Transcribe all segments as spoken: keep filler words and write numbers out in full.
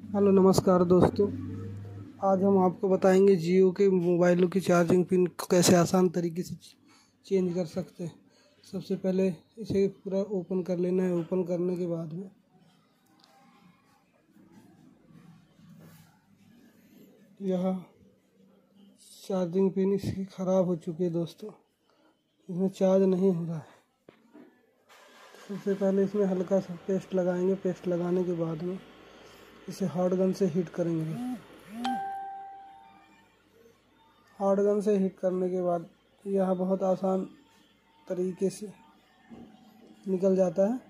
Hello नमस्कार दोस्तों। आज हम आपको बताएंगे जियो के मोबाइलों की चार्जिंग पिन को कैसे आसान तरीके से चेंज कर सकते हैं। सबसे पहले इसे पूरा ओपन कर लेना है। ओपन करने के बाद में यह चार्जिंग पिन इसकी ख़राब हो चुकी है दोस्तों, इसमें चार्ज नहीं हो रहा है। सबसे पहले इसमें हल्का सा पेस्ट लगाएंगे। पेस्ट लगाने के बाद में इसे हॉट गन से हीट करेंगे। हॉट गन से हीट करने के बाद यह बहुत आसान तरीके से निकल जाता है।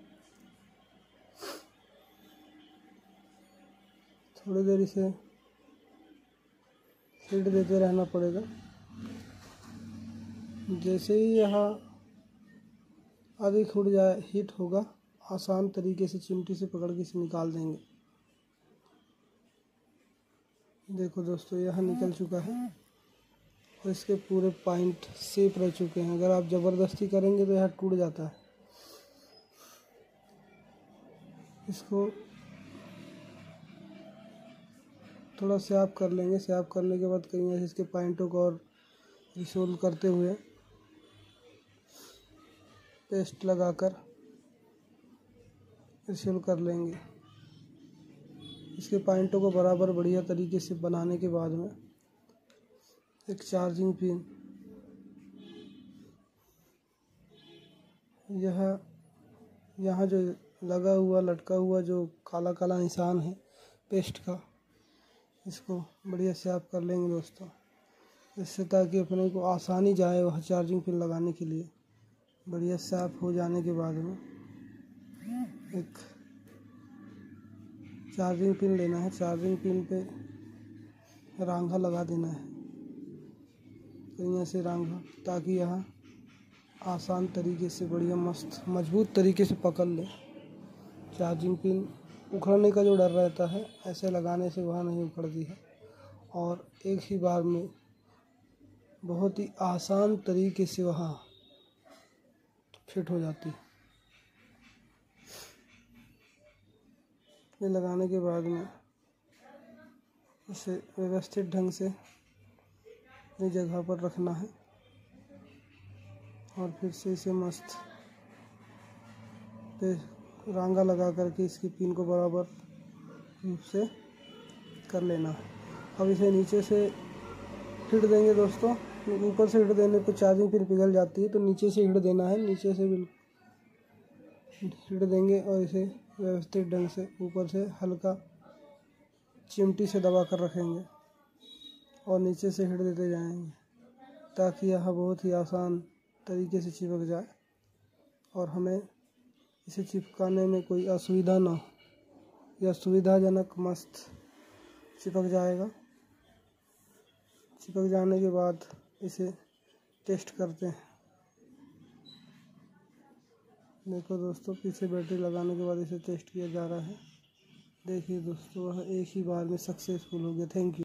थोड़ी देर इसे हीट देते रहना पड़ेगा। जैसे ही यह अधिक उड़ जाए हीट होगा, आसान तरीके से चिमटी से पकड़ के इसे निकाल देंगे। देखो दोस्तों, यह निकल चुका है और इसके पूरे पॉइंट सेफ रह चुके हैं। अगर आप ज़बरदस्ती करेंगे तो यह टूट जाता है। इसको थोड़ा स्याप कर लेंगे। स्याप करने के बाद कहीं ऐसे इसके पॉइंटों को और रिसोल्व करते हुए पेस्ट लगाकर रिसोल्व कर लेंगे। इसके पॉइंटों को बराबर बढ़िया तरीके से बनाने के बाद में एक चार्जिंग पिन, यह यहाँ जो लगा हुआ लटका हुआ जो काला काला निशान है पेस्ट का, इसको बढ़िया से आप कर लेंगे दोस्तों, इससे ताकि अपने को आसानी जाए वह चार्जिंग पिन लगाने के लिए। बढ़िया साफ हो जाने के बाद में एक चार्जिंग पिन लेना है। चार्जिंग पिन पे रांगा लगा देना है, कहीं ऐसे रांगा, ताकि यह आसान तरीके से बढ़िया मस्त मजबूत तरीके से पकड़ ले। चार्जिंग पिन उखड़ने का जो डर रहता है, ऐसे लगाने से वह नहीं उखड़ती है और एक ही बार में बहुत ही आसान तरीके से वह फिट हो जाती है। ये लगाने के बाद में इसे व्यवस्थित ढंग से अपनी जगह पर रखना है और फिर से इसे मस्त पे रांगा लगा करके इसकी पिन को बराबर रूप से कर लेना है। अब इसे नीचे से हिट देंगे दोस्तों। ऊपर से हिट देने पर चार्जिंग पिन पिघल जाती है, तो नीचे से हिट देना है। नीचे से बिल्कुल हिट देंगे और इसे व्यवस्थित ढंग से ऊपर से हल्का चिमटी से दबा कर रखेंगे और नीचे से हिट देते जाएंगे, ताकि यह बहुत ही आसान तरीके से चिपक जाए और हमें इसे चिपकाने में कोई असुविधा ना हो। यह सुविधाजनक मस्त चिपक जाएगा। चिपक जाने के बाद इसे टेस्ट करते हैं। देखो दोस्तों, पीछे बैटरी लगाने के बाद इसे टेस्ट किया जा रहा है। देखिए दोस्तों, वह एक ही बार में सक्सेसफुल हो गया। Thank you.